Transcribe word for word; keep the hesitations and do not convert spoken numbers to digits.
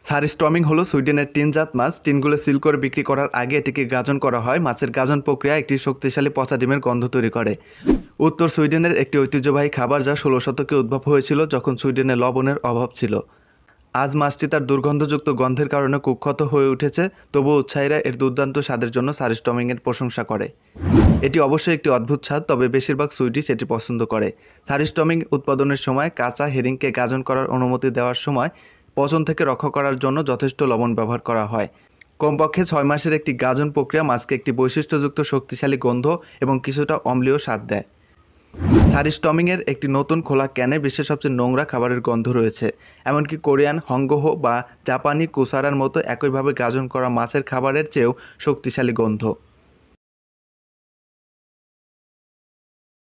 সারস্ট্রমিং হলো সুইডেনের টিনজাত মাছ। টিনগুলো সিল করে বিক্রি করার আগে এটিকে গাজন করা হয়। মাছের গাজন প্রক্রিয়া একটি শক্তিশালী পচা ডিমের গন্ধ তৈরি করে। উত্তর সুইডেনের একটি ঐতিহ্যবাহী খাবার যা ষোলো শতকে উদ্ভব হয়েছিল যখন সুইডেনে লবণের অভাব ছিল। আজ মাছটি তার দুর্গন্ধযুক্ত গন্ধের কারণে কুখ্যাত হয়ে উঠেছে, তবুও উৎসাহীরা এর দুর্দান্ত স্বাদের জন্য সারস্ট্রমিংয়ের প্রশংসা করে। এটি অবশ্যই একটি অদ্ভুত স্বাদ, তবে বেশিরভাগ সুইডিশ এটি পছন্দ করে। সারস্ট্রমিং উৎপাদনের সময় কাঁচা হেরিংকে গাজন করার অনুমতি দেওয়ার সময় পচন থেকে রক্ষা করার জন্য যথেষ্ট লবণ ব্যবহার করা হয়। কমপক্ষে ছয় মাসের একটি গাজন প্রক্রিয়া মাছকে একটি বৈশিষ্ট্যযুক্ত শক্তিশালী গন্ধ এবং কিছুটা অম্লীয় স্বাদ দেয়। সারস্ট্রমিংয়ের একটি নতুন খোলা ক্যানে বিশ্বের সবচেয়ে নোংরা খাবারের গন্ধ রয়েছে। এমনকি কোরিয়ান হংগোহো বা জাপানি কুসারার মতো একইভাবে গাজন করা মাছের খাবারের চেয়েও শক্তিশালী গন্ধ।